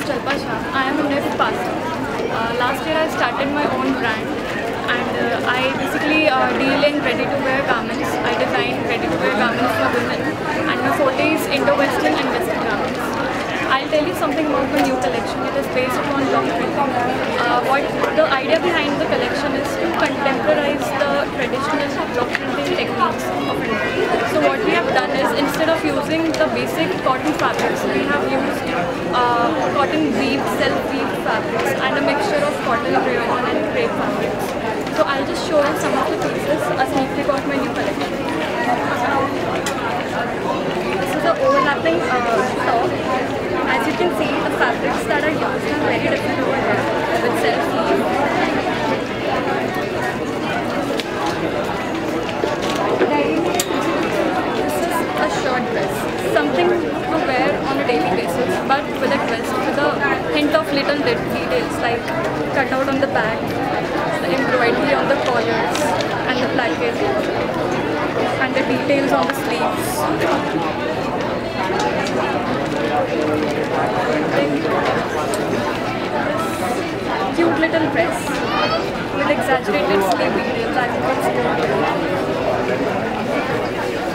Jalpa Shah. I am a NIFT passer. Last year I started my own brand and I basically deal in ready-to-wear garments. I design ready-to-wear garments for women and my forte is Indo-Western and Western garments. I'll tell you something about my new collection. It is based upon long print. What the idea behind the collection is to contemporize the traditional block printing techniques of India. So what we have done is, instead of using the basic cotton fabrics, we have used cotton weaved, self-weaved fabrics and a mixture of cotton, rayon and crepe fabrics. So I'll just show you some of the pieces, a sneak peek of my new collection. This is an overlapping top. As you can see, the fabrics that are used are very different over here with self-weave. This is a short dress, something to wear on a daily basis, but with a twist, with a hint of little details like cutout on the back, the embroidery on the collars and the placket, and the details on the sleeves. Cute little dress with exaggerated sleeve details, as you can see.